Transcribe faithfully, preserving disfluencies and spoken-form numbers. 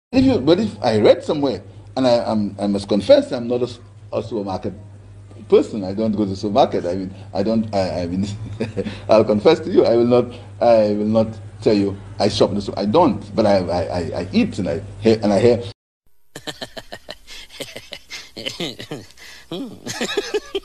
If you, but if I read somewhere, and I, I'm, I must confess, I'm not a, a supermarket person. I don't go to the supermarket. I mean, I don't. I, I mean, I'll confess to you. I will not. I will not tell you I shop in the supermarket. I don't. But I, I, I, I eat and I hear and I hear.